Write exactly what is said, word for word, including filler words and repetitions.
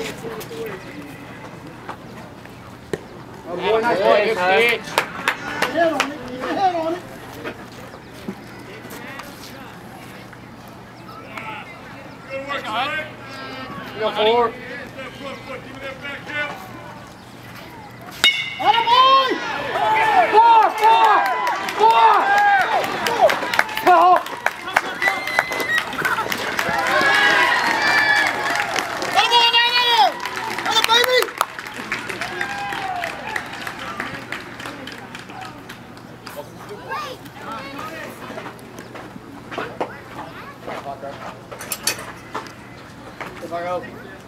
Oh boy, nice boy, pitch. Head on it. Keep your head on it. Good work, son. Go forward. Atta boy! Four, four, four. Go. Atta boy, down there! Atta baby! If I go.